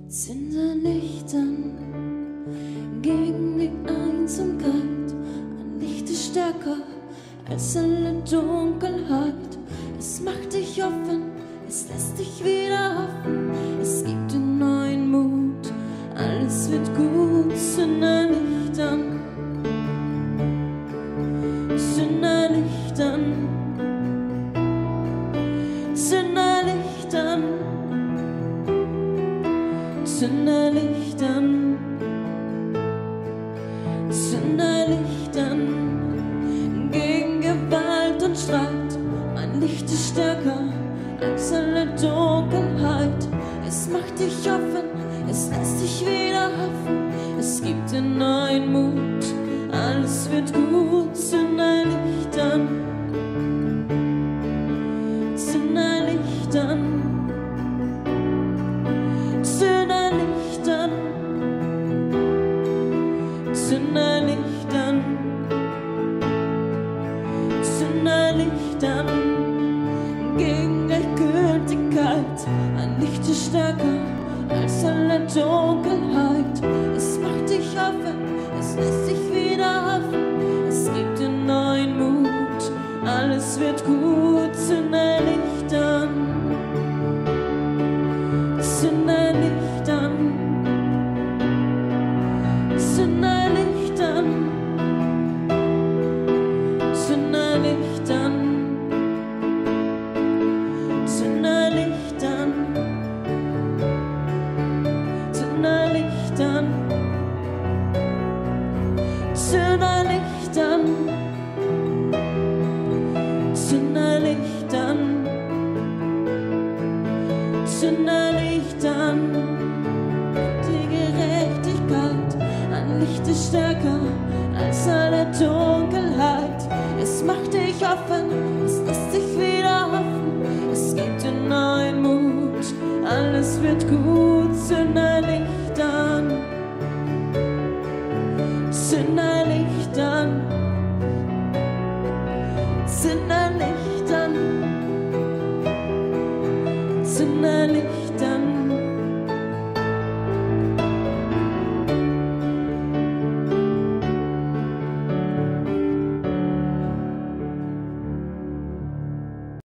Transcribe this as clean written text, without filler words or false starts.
Zünd ein Licht an, gegen die Einsamkeit. Ein Licht ist stärker als alle Dunkelheit. Es macht dich offen, es lässt dich wieder hoffen. Es gibt dir neuen Mut, alles wird gut. Zünd ein Licht an, zünd ein Licht an, zünd ein Licht an, zünd ein Licht an, zünd ein Licht an, gegen Gewalt und Streit. Mein Licht ist stärker als alle Dunkelheit. Es macht dich offen, es lässt dich wieder hoffen. Es gibt dir neuen Mut, alles wird gut. Zünd ein Licht an, zünd ein Licht an, zünd ein Licht an, zünd ein Licht an, zünd ein Licht an, gegen Gleichgültigkeit. Ein Licht ist stärker als alle Dunkelheit. Es macht dich offen, es lässt dich wieder hoffen. Es gibt dir neuen Mut, alles wird gut. Zünd ein Licht an, zünd ein Licht an, zünd ein Licht an, zünd ein Licht an, zünd ein Licht an, zünd ein Licht an, zünd ein Licht an, zünd ein Licht an, zünd ein Licht an, die Gerechtigkeit. Ein Licht ist stärker als alle Dunkelheit. Es macht dich offen, es lässt dich